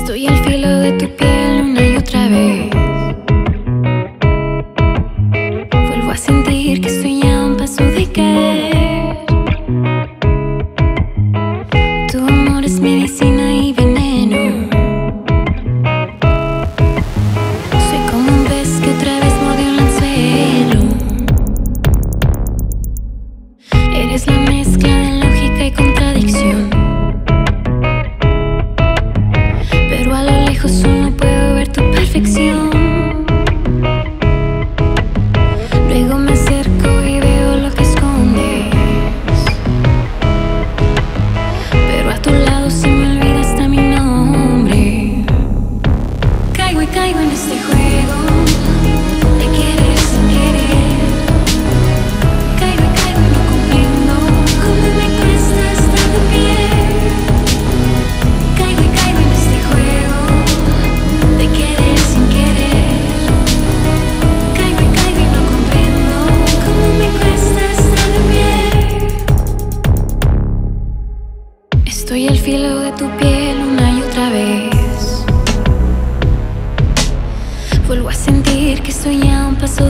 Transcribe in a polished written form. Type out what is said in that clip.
Estoy al filo de tu piel una y otra vez. Vuelvo a sentir que estoy a un paso de caer. Tu amor es medicina y veneno. Soy como un pez que otra vez mordió el anzuelo. Eres la mezcla de lógica y contradicción. Pero a lo lejos solo puedo ver tu perfección. Luego me acerco y veo lo que escondes. Pero a tu lado se me olvida hasta mi nombre. Caigo y caigo en este juego de querer sin querer. Caigo y caigo y no comprendo cómo me cuesta estar de pie. Caigo y caigo en este juego de querer sin querer. Caigo y caigo y no comprendo cómo me cuesta estar de pie. Estoy al filo de tu piel una y otra vez. Vuelvo a sentir que estoy a un paso